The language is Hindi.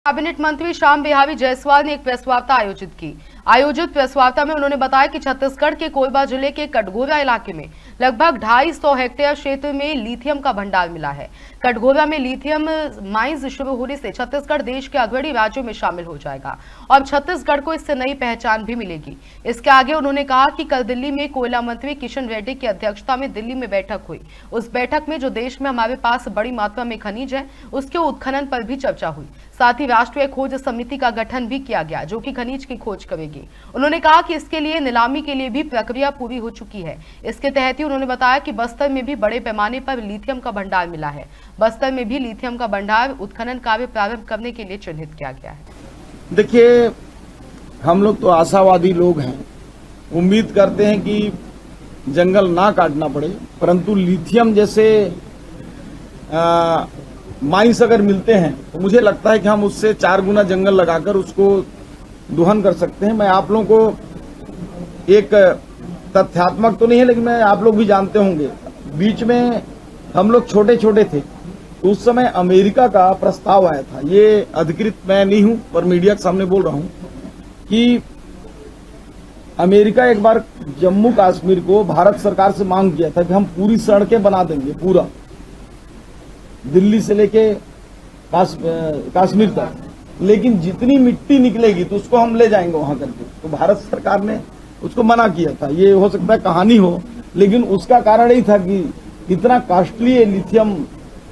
कैबिनेट मंत्री श्याम बिहारी जायसवाल ने एक प्रेस वार्ता आयोजित की। आयोजित प्रेस वार्ता में उन्होंने बताया कि छत्तीसगढ़ के कोरबा जिले के कटघोरा इलाके में लगभग 250 हेक्टेयर क्षेत्र में लिथियम का भंडार मिला है। कटघोरा में लिथियम माइंस शुरू होने से छत्तीसगढ़ देश के अग्रणी राज्यों में शामिल हो जाएगा और छत्तीसगढ़ को इससे नई पहचान भी मिलेगी। इसके आगे उन्होंने कहा कि कल दिल्ली में कोयला मंत्री किशन रेड्डी की अध्यक्षता में दिल्ली में बैठक हुई। उस बैठक में जो देश में हमारे पास बड़ी मात्रा में खनिज है उसके उत्खनन पर भी चर्चा हुई। साथ ही राष्ट्रीय खोज समिति का गठन भी किया गया जो कि खनिज की खोज करेगी। उन्होंने कहा कि इसके लिए नीलामी के लिए भी प्रक्रिया पूरी हो चुकी है। इसके तहत ही उन्होंने बताया कि बस्तर में भी बड़े पैमाने पर लिथियम का भंडार मिला है। बस्तर में भी लिथियम का भंडार उत्खनन कार्य प्रारंभ करने के लिए चिन्हित किया गया है। देखिए, हम लोग तो आशावादी लोग हैं, उम्मीद करते हैं कि जंगल ना काटना पड़े, परंतु लिथियम जैसे माइंस अगर मिलते हैं तो मुझे लगता है कि हम उससे 4 गुना जंगल लगाकर उसको दोहन कर सकते हैं। मैं आप लोगों को एक तथ्यात्मक तो नहीं है, लेकिन मैं आप लोग भी जानते होंगे, बीच में हम लोग छोटे छोटे थे तो उस समय अमेरिका का प्रस्ताव आया था। ये अधिकृत मैं नहीं हूं पर मीडिया के सामने बोल रहा हूं कि अमेरिका एक बार जम्मू कश्मीर को भारत सरकार से मांग किया था कि हम पूरी सड़कें बना देंगे, पूरा दिल्ली से लेके कश्मीर तक, लेकिन जितनी मिट्टी निकलेगी तो उसको हम ले जाएंगे वहां करके। तो भारत सरकार ने उसको मना किया था। ये हो सकता है कहानी हो, लेकिन उसका कारण यही था कि इतना कॉस्टली लिथियम